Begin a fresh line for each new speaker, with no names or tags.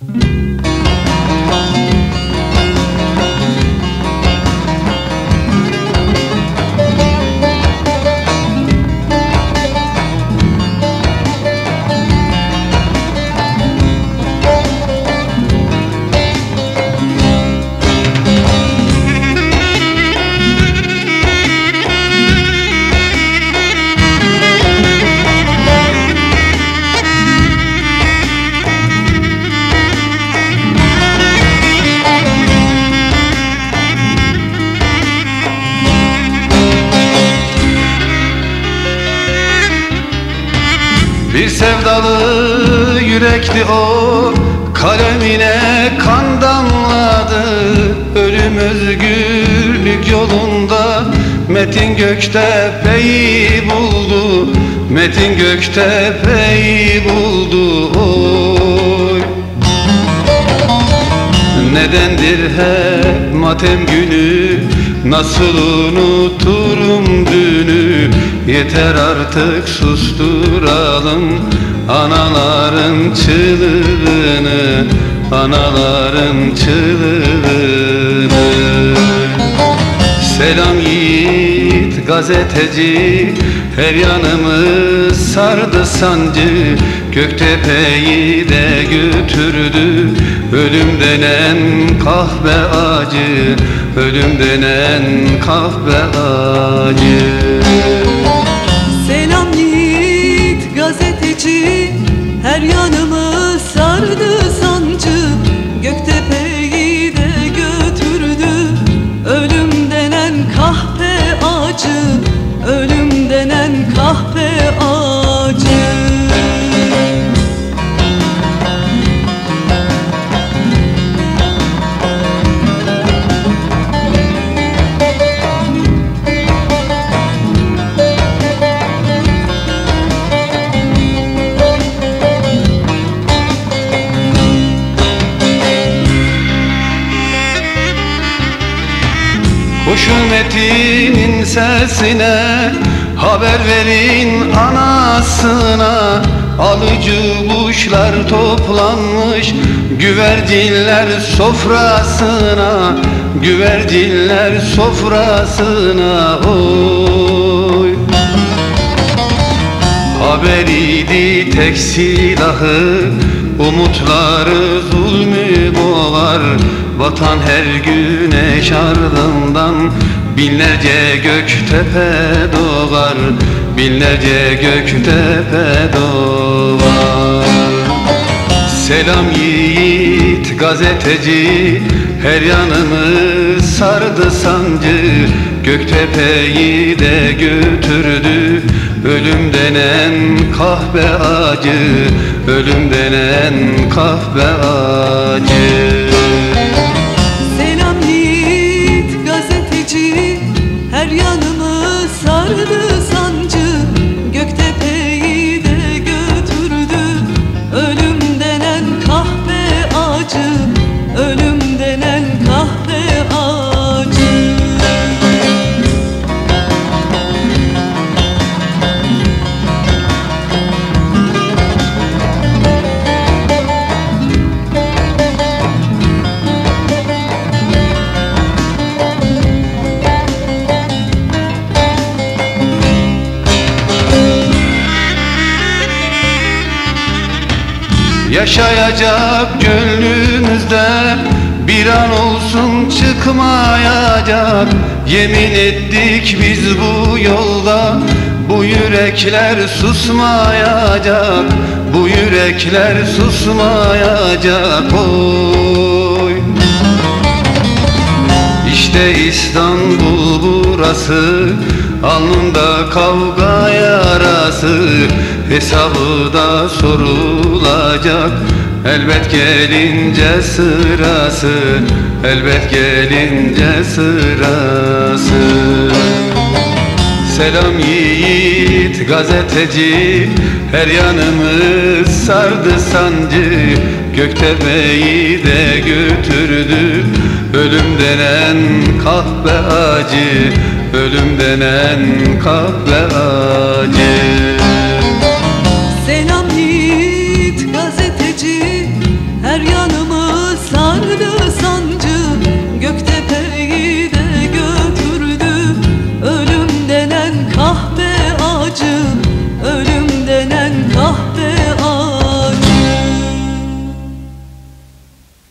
Bir sevdalı yürekli o, kalemine kan damladı. Ölüm özgürlük yolunda Metin Göktepe'yi buldu. Metin Göktepe'yi buldu. Oy. Nedendir hep matem günü, nasıl unuturum dünü? Yeter artık susturalım anaların çığlığını, anaların çığlığını. Selam yiğit gazeteci, her yanımı sardı sancı. Göktepe'yi de götürdü ölüm denen kahve acı, ölüm denen kahve acı.
Selam yiğit gazeteci, her yanımı sardı sancı. Göktepe'yi de götürdü ölüm denen kahpe acı, ölüm denen kahpe acı.
Koşun Metin'in sesine, haber verin anasına. Alıcı kuşlar toplanmış güvercinler sofrasına, güvercinler sofrasına. Oy. Haberiydi tek silahı, umutları zulmü boğar. Vatan her güneş ardından binlerce Göktepe doğar, binlerce Göktepe doğar. Selam yiğit gazeteci, her yanımı sardı sancı. Göktepe'yi de götürdü ölüm denen kahve acı, ölüm denen kahve acı.
Selam yiğit gazeteci, her yanımı sardı sancı. Göktepe'yi de götürdü ölüm denen kahve acı, ölüm denen kahve acı.
Yaşayacak gönlümüzde bir an olsun çıkmayacak. Yemin ettik biz bu yolda, bu yürekler susmayacak, bu yürekler susmayacak. Oy. İşte İstanbul burası, alnında kavga yarası. Hesabı da sorulacak elbet gelince sırası, elbet gelince sırası. Selam yiğit gazeteci, her yanımı sardı sancı. Göktepe'yi de götürdü ölüm denen kahve acı, ölüm denen kahve acı.